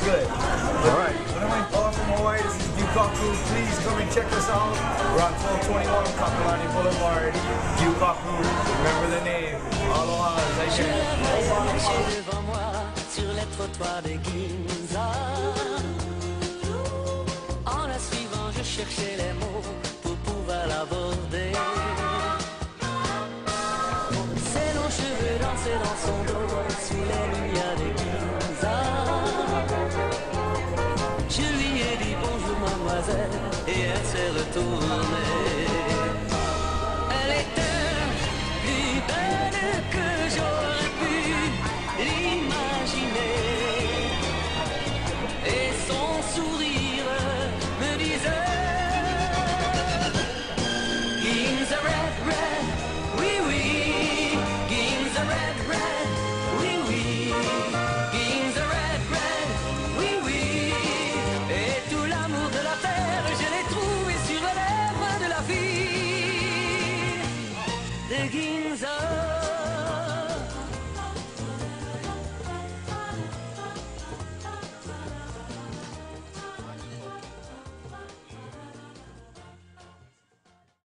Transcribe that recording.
good. All right. All from Hawaii, this is Yukaku. Please come and check us out. We're on 1221 Kakalani Boulevard. Yukaku, remember the name. Aloha, Je la vois marcher devant moi sur les trottoirs de Ginza. En la suivant, je cherchais les mots pour pouvoir l'aborder. Ses longs cheveux dansaient dans son dos sous les lumières de Ginza. Je lui ai dit bonjour mademoiselle et elle s'est retournée. Elle était plus belle que j'aurais pu l'imaginer. Et son sourire me disait Ginza red, red, oui, oui. Ginza red, red, oui, oui. Ginza red, red, oui, oui. Et tout l'amour de la terre, je l'ai trouvé sur les lèvres de la fille de Ginza.